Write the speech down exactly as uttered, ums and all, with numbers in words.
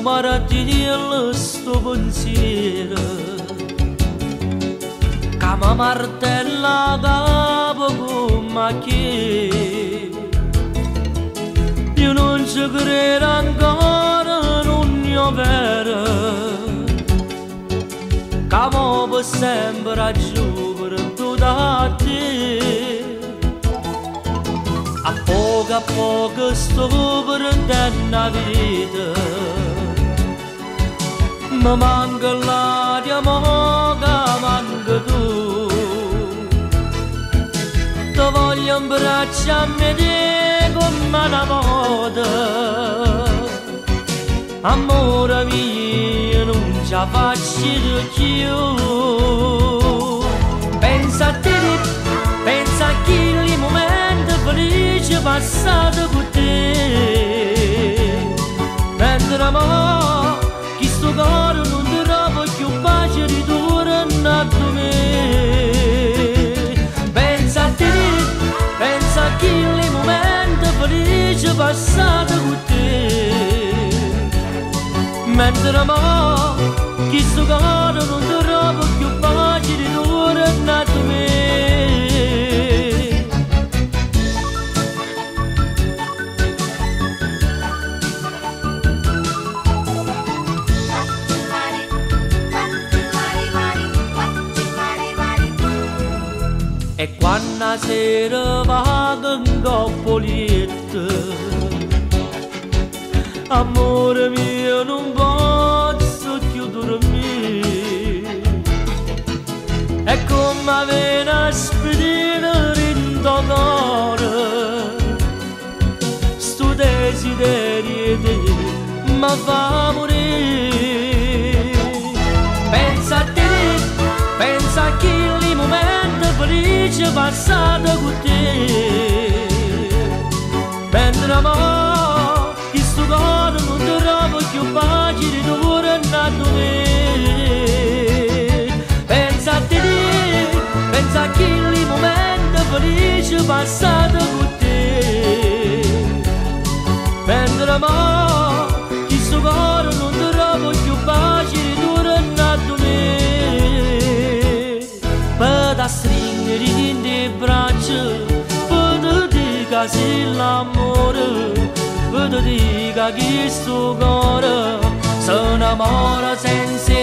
marati di sto pensiero che mi martella capo come che io non ci credo ancora, non è vero che mo per sempre a giovere tutto a te. A poco a poco sto prendendo la vita, mi manca l'aria, manca, manca tu. Ti voglio in braccia a me te come una volta, amore mio non ce la faccio più. Pensa a te, pensa a chi momenti felici passati con te, mentre mo chi sto cuore non ti trova più pace ritorna a me. Pensa a te, pensa a chi momenti felici passati con te, mentre mo chi sto cuore non ti trova più pace ritorna a me. E quando sera vaga in coppoletto, amore mio non posso più dormire, è come avere una spedina in tuo cuore, sto desiderio di te mi fa morire. Pensa a te, pensa a chi li momenti felici passati con te, mentre mo chi sto cuore non ti trova più pace ritorna a me. Pensa a te, pensa a chi li momenti felici passati con te, mentre mo chi sto cuore non ti trova più pace ritorna a me. Per da stringere in le braccia, per te dica se l'amore, per te dica che sto cuore si innamora senza